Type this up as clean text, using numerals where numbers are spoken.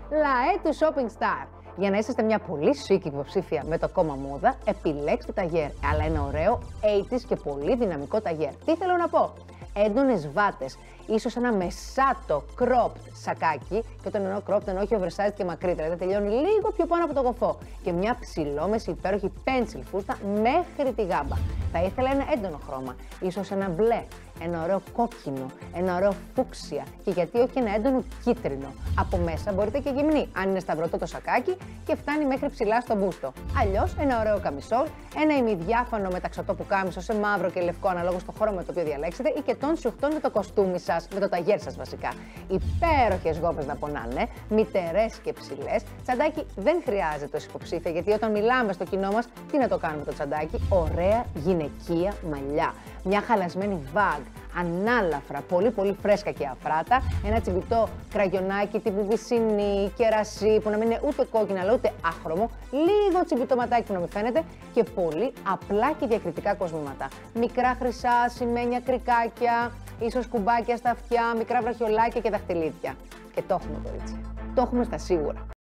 ΛΑΕ του Shopping Star. Για να είσαστε μια πολύ chic υποψήφια με το κόμμα μόδα, επιλέξτε ταγέρ. Αλλά ένα ωραίο 80's και πολύ δυναμικό ταγέρ. Τι θέλω να πω? Έντονες βάτες, ίσως ένα μεσάτο cropped σακάκι, και όταν εννοώ cropped εννοώ όχι oversized και μακρύτερα, δηλαδή τελειώνει λίγο πιο πάνω από το γοφό, και μια ψηλόμεση υπέροχη pencil φούστα μέχρι τη γάμπα. Θα ήθελα ένα έντονο χρώμα, ίσως ένα μπλε, ένα ωραίο κόκκινο, ένα ωραίο φούξια, και γιατί όχι ένα έντονο κίτρινο. Από μέσα μπορείτε και γυμνή, αν είναι σταυρωτό το σακάκι και φτάνει μέχρι ψηλά στο μπούστο. Αλλιώς ένα ωραίο καμισόλ, ένα ημιδιάφανο μεταξωτό πουκάμισο σε μαύρο και λευκό αναλόγως στο χρώμα το οποίο διαλέξετε, ή και τον σιουχτών με το κοστούμι σας, με το ταγέρ σας βασικά. Υπέροχες γόβες να πονάνε, μυτερές και ψηλές. Τσαντάκι δεν χρειάζεται ως υποψήφια, γιατί όταν μιλάμε στο κοινό μας, τι να το κάνουμε το τσαντάκι? Ωραία γυναικεία μαλλιά. Μια χαλασμένη βάγ, ανάλαφρα, πολύ φρέσκα και αφράτα, ένα τσιμπητό κραγιονάκι τύπου βυσσινή, κερασί, που να μην είναι ούτε κόκκινο αλλά ούτε άχρωμο, λίγο τσιμπητό ματάκι που να μην φαίνεται, και πολύ απλά και διακριτικά κοσμήματα. Μικρά χρυσά, σημαίνια, κρικάκια, ίσως κουμπάκια στα αυτιά, μικρά βραχιολάκια και δαχτυλίδια. Και το έχουμε, κορίτσι. Το έχουμε στα σίγουρα.